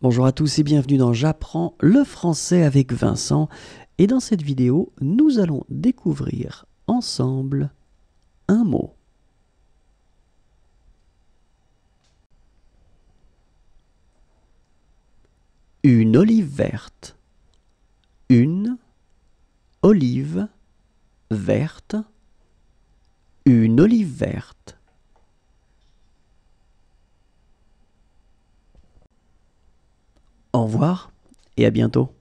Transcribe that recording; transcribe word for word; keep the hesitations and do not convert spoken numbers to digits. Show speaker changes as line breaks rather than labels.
Bonjour à tous et bienvenue dans J'apprends le français avec Vincent. Et dans cette vidéo, nous allons découvrir ensemble un mot. Une olive verte. Une olive verte. Une olive verte. Au revoir et à bientôt.